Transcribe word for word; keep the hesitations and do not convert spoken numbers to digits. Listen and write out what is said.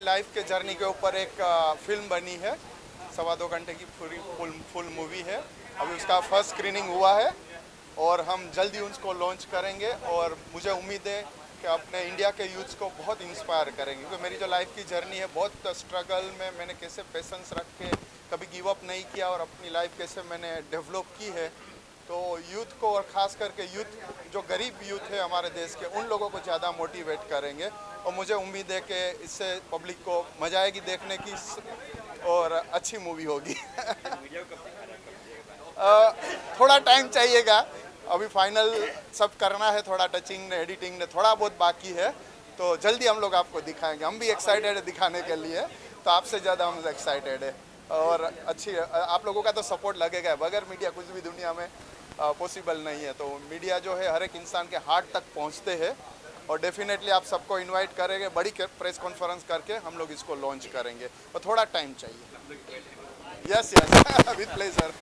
Life के journey के ऊपर एक फिल्म बनी है, सवा दो घंटे की पूरी फुल फुल मूवी है। अभी उसका फर्स्ट स्क्रीनिंग हुआ है और हम जल्दी उसको लॉन्च करेंगे और मुझे उम्मीद है कि अपने इंडिया के यूथ्स को बहुत इंस्पायर करेंगे, क्योंकि मेरी जो लाइफ की जर्नी है, बहुत स्ट्रगल में मैंने कैसे पेशेंस रख के कभी गिव अप नहीं किया और अपनी लाइफ कैसे मैंने डेवलप की है। तो यूथ को और ख़ास करके यूथ जो गरीब यूथ है हमारे देश के, उन लोगों को ज़्यादा मोटिवेट करेंगे और मुझे उम्मीद है कि इससे पब्लिक को मज़ा आएगी देखने की और अच्छी मूवी होगी। थोड़ा टाइम चाहिएगा, अभी फाइनल सब करना है, थोड़ा टचिंग ने एडिटिंग ने थोड़ा बहुत बाकी है, तो जल्दी हम लोग आपको दिखाएंगे। हम भी एक्साइटेड है दिखाने के लिए, तो आपसे ज़्यादा हम एक्साइटेड है और अच्छी आप लोगों का तो सपोर्ट लगेगा। बगैर मीडिया कुछ भी दुनिया में पॉसिबल नहीं है, तो मीडिया जो है हर एक इंसान के हार्ट तक पहुंचते हैं और डेफिनेटली आप सबको इनवाइट करेंगे। बड़ी प्रेस कॉन्फ्रेंस करके हम लोग इसको लॉन्च करेंगे और थोड़ा टाइम चाहिए। Yes yes with pleasure.